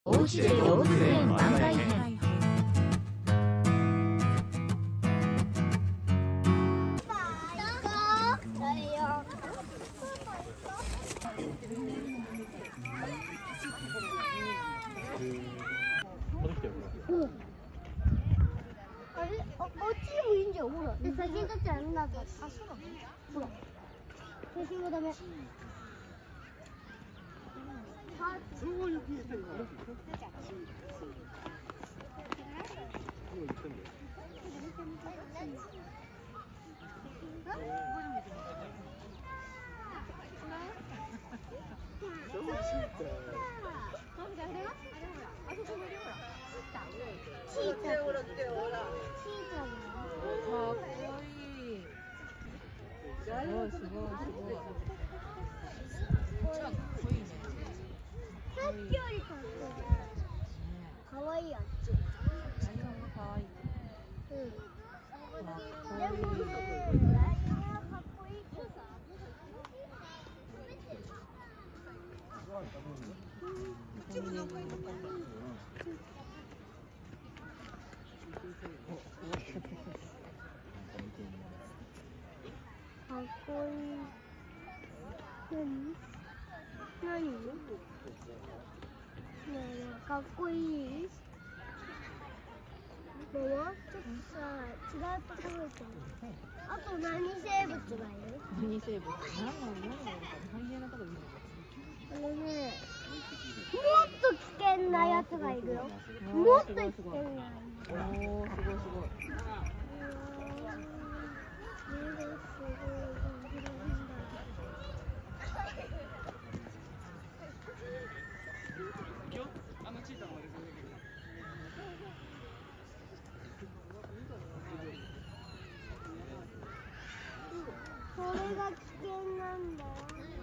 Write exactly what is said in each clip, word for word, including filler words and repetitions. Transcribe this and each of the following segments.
おうちで動物園番外編。 あれ、あ、あっちもいいんじゃん、ほら。で、写真撮っちゃダメだった。あ、そうなの？ほら。写真もダメ。そういう経験がある。チーター。ほら来てよ、ほら。チーターだ。かっこいい。すごいすごいすごい。かっこいいね。さっきよりかっこいい。かわいいやつ。ライオンがかわいい。うん。でもね、ライオンはかっこいいけどさ。一部何回かかった。かっこいい。何？何？ねえ、かっこいい？ねえ、ちょっとさ、違うところ行ってみる。あと何生物がいる？ 何生物？何の何の大変なこと言うの？ あのね、もっと危険なやつがいるよ。もっと危険なやつ。おー、すごいすごい。それが危険なんだよ。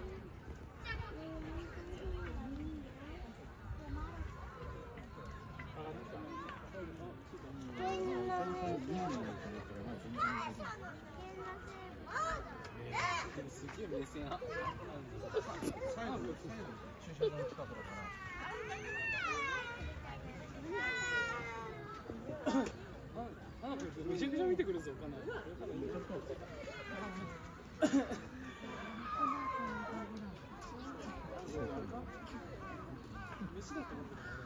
危険なね。 すげえ目線あ。最後駐車場の近くだから。あ、なんかめちゃくちゃ見てくるぞ、かなり。飯だと思ってた。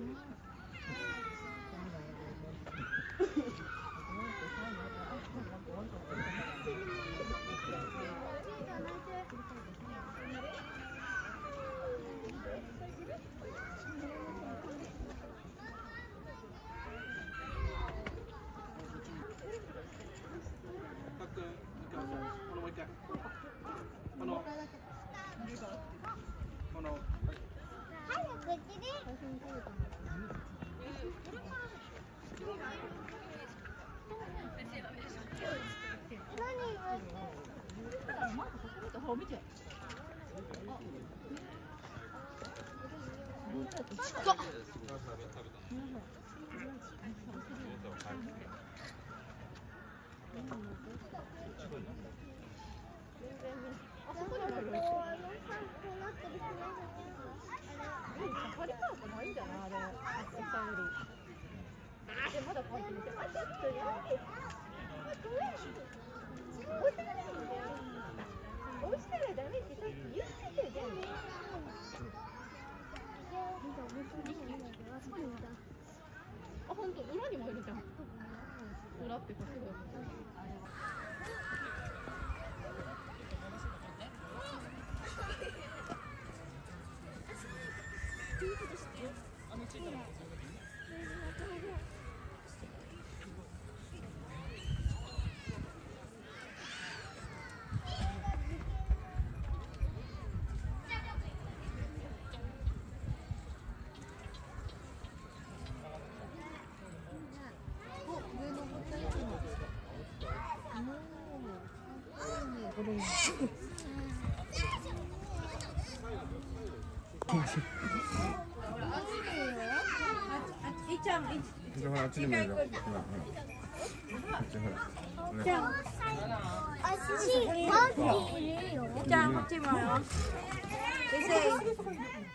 このこの早く口で。何が？ ほら見て。近っ。あそこにある。サファリパークないんじゃないあれ。おっさんより。でまだこうやって見て。あちょっとやめて。押したらダメってさっき言ってたよね。あ、本当裏にもいるじゃん。裏ってここ。 あの小さな。あっちにもいるよ。 じゃあ、あっち、あっちいるよ。 じゃあこっちもよ。